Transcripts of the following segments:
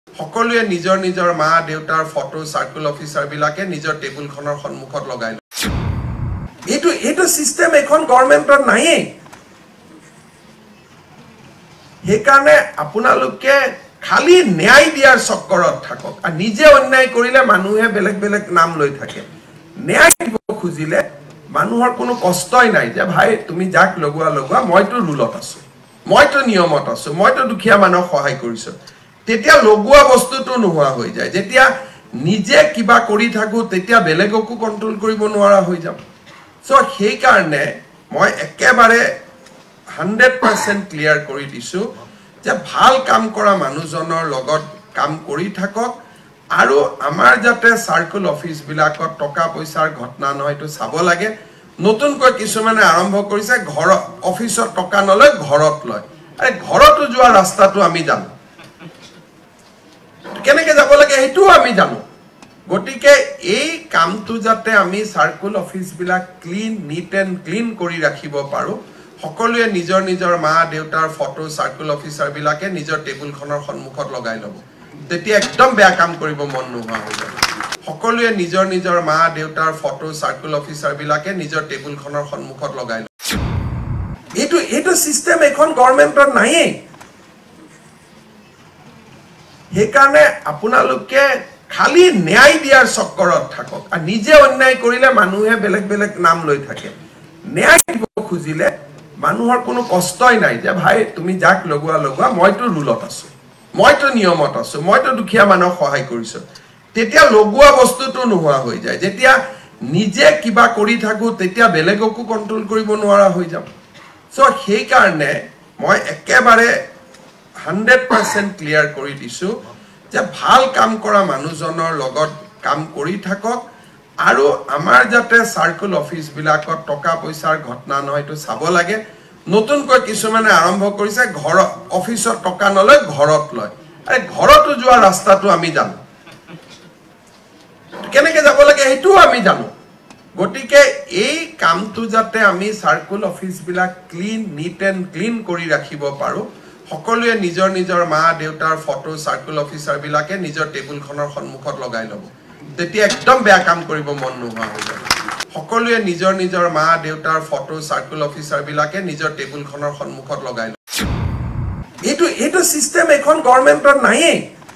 সকলোৱে নিজৰ নিজৰ মা দেউতাৰ ফটো সাৰ্কেল অফিচাৰ বিলাকে নিজৰ টেবুলখনৰ সন্মুখত লগাই লয় এইটো সিস্টেম এখন গভৰ্ণমেণ্টৰ নাইয়ে হেকাৰণে আপোনালোকে খালি ন্যায় দিয়াৰ চক্কৰত থাকক আৰু নিজে অন্যায় কৰিলে মানুহে বেলেগ বেলেগ নাম লৈ থাকে ন্যায় দিব খুজিলে মানুহৰ কোনো কষ্টই নাই যে ভাই তুমি যাক লগোৱা মইতো ৰুলত আছো মইতো নিয়মত আছো মইতো দুখীয়া মানুহক সহায় কৰিছো তেতিয়া লগোৱা বস্তুটো নোহোৱা হৈ যায় যেতিয়া নিজে কিবা কৰি থাকো তেতিয়া বেলেগকো কন্ট্ৰোল কৰিব নোৱাৰা হৈ যাম সো সেই কাৰণে মই একেবাৰে 100% ক্লিয়াৰ কৰি দিছো যে ভাল কাম কৰা মানুহজনৰ লগত কাম কৰি থাকক আৰু আমাৰ যাতে সাৰ্কেল অফিস বিলাকত টকা পইচাৰ ঘটনা নহয়টো চাব লাগে নতুনকৈ কিছুমানে আৰম্ভ কৰিছে ঘৰ অফিসত টকা নলয় ঘৰত লয় আৰে ঘৰতো যোৱা ৰাস্তাটো আমি জানো কেনেকে যাব লাগে হেতু আমি জানো গটিকে এই কামটো যাতে আমি সাৰ্কেল অফিস বিলাক ক্লিন নিট এন্ড ক্লিন কৰি ৰাখিব পাৰো সকলোৱে নিজৰ নিজৰ মা দেউতাৰ ফটো সাৰ্কেল অফিচাৰ বিলাকে নিজৰ টেবুলখনৰ সন্মুখত লগাই লব তেতিয়া একদম বেয়া কাম কৰিব মন নোহোৱা হৈ যাব সকলোৱে নিজৰ নিজৰ মা দেউতাৰ ফটো সাৰ্কেল অফিচাৰ বিলাকে নিজৰ টেবুলখনৰ সন্মুখত লগাই লব এইটো সিস্টেম এখন গভৰ্ণমেণ্টৰ নাইয়ে হেকাৰণে আপোনালোকে খালি ন্যায় দিয়াৰ চক্কৰত থাকক আৰু নিজে অন্যায় কৰিলে মানুহে বেলেগ বেলেগ নাম লৈ থাকে ন্যায় দিব খুজিলে মানুহৰ কোনো কষ্টই নাই যে ভাই তুমি যাক লগোৱা মইতো ৰুলত আছো মইতো নিয়মত আছো মইতো দুখীয়া মানুহক সহায় কৰিছো তেতিয়া লগোৱা বস্তুটো নোহোৱা হৈ যায় যেতিয়া নিজে কিবা কৰি থাকো তেতিয়া বেলেগকো কন্ট্ৰোল কৰিব নোৱাৰা হৈ যাম সো সেই কাৰণে মই একেবাৰে 100% ক্লিয়াৰ কৰি দিছো যে ভাল কাম কৰা মানুহজনৰ লগত কাম কৰি থাকক আৰু আমাৰ যাতে সাৰ্কেল অফিস বিলাকত টকা পইচাৰ ঘটনা নহয়টো চাব লাগে নতুনকৈ কিছুমানে আৰম্ভ কৰিছে ঘৰ অফিসত টকা নলয় ঘৰত লয় আৰে ঘৰতো যোৱা ৰাস্তাটো আমি জানো কেনেকে যাব লাগে হেতু আমি জানো গটিকে এই কামটো যাতে আমি সাৰ্কেল অফিস বিলাক ক্লিন নিট এন্ড ক্লিন কৰি ৰাখিব পাৰো সকলোৱে নিজৰ নিজৰ মা দেউতাৰ ফটো সাৰ্কেল অফিচাৰ বিলাকে নিজৰ টেবুলখনৰ সন্মুখত লগাই লব তেতিয়া একদম বেয়া কাম কৰিব মন নোহোৱা হৈ যাব সকলোৱে নিজৰ নিজৰ মা দেউতাৰ ফটো সাৰ্কেল অফিচাৰ বিলাকে নিজৰ টেবুলখনৰ সন্মুখত লগাই লব এইটো সিস্টেম এখন গভৰ্ণমেণ্টৰ নাইয়ে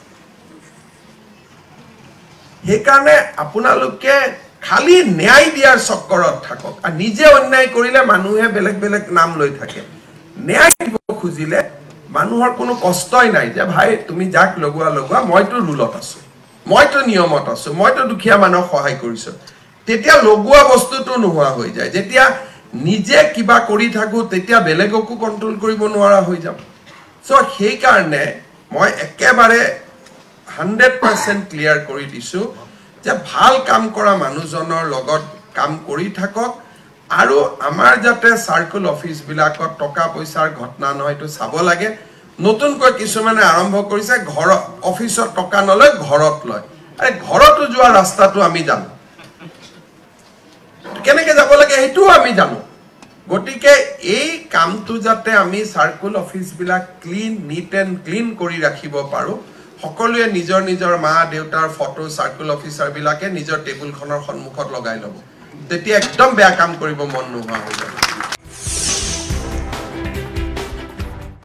হেকাৰণে আপোনালোকে খালি ন্যায় দিয়াৰ চক্কৰত থাকক আৰু নিজে অন্যায় কৰিলে মানুহে বেলেগ বেলেগ নাম লৈ থাকে ন্যায় দিব খুজিলে মানুহৰ কোনো কষ্টই নাই যে ভাই তুমি যাক লগোৱা মইতো ৰুলত আছো মইতো নিয়মত আছো মইতো দুখীয়া মানুহক সহায় কৰিছো তেতিয়া লগোৱা বস্তুটো নোহোৱা হৈ যায় যেতিয়া নিজে কিবা কৰি থাকো তেতিয়া বেলেগকো কন্ট্ৰোল কৰিব নোৱাৰা হৈ যাম সো সেই কাৰণে মই একেবাৰে 100% ক্লিয়াৰ কৰি দিছো যে ভাল কাম কৰা মানুহজনৰ লগত কাম কৰি থাকক আৰু আমাৰ যাতে সাৰ্কেল অফিস বিলাকত টকা পইচাৰ ঘটনা নহয়টো চাব লাগে নতুনকৈ কিছুমানে আৰম্ভ কৰিছে ঘৰ অফিসত টকা নলয় ঘৰত লয় আৰে ঘৰতো যোৱা ৰাস্তাটো আমি জানো কেনেকে যাব লাগে হেতু আমি জানো গটিকে এই কামটো যাতে আমি সাৰ্কেল অফিস বিলাক ক্লিন নিট এন্ড ক্লিন কৰি ৰাখিব পাৰো সকলোৱে নিজৰ নিজৰ মা দেউতাৰ ফটো সাৰ্কেল অফিচাৰ বিলাকে নিজৰ টেবুলখনৰ সন্মুখত লগাই লব তেতিয়া একদম বেয়া কাম কৰিব মন নোহোৱা হৈ যাব